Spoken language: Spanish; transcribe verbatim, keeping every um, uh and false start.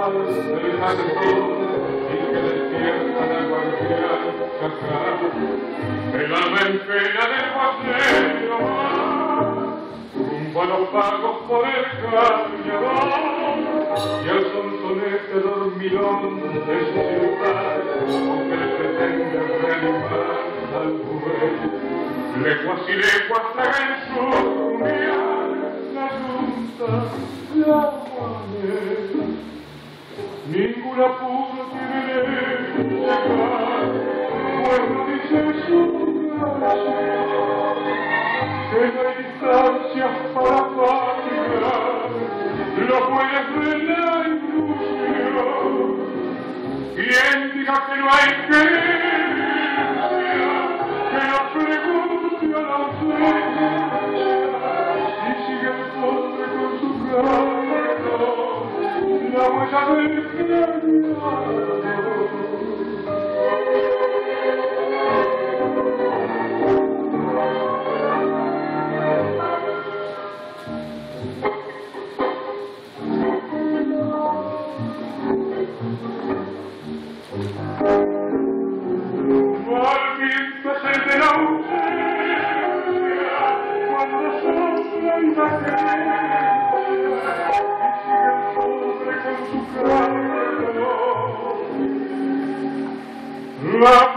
paz del cantón y que despierta la guardián cacá. El alma en pena del paseo rumbo a los pagos por el carnaval y al sonsonete dormilón de su ciudad, aunque le pretende reanimar al juez. Leguas y leguas traga en su mirar la yunta, la mujer. Ningún apuro tiene de llegar, bueno dice su corazón, que no hay distancias para fatigar los buenos de la ilusión. Quien diga que no hay querencia, que no pregunte a la ausencia, y sigue el pobre con su canto, la huella del criado. De la ausencia, cuando sopla y la querencia, y sigue el pobre con su canto, la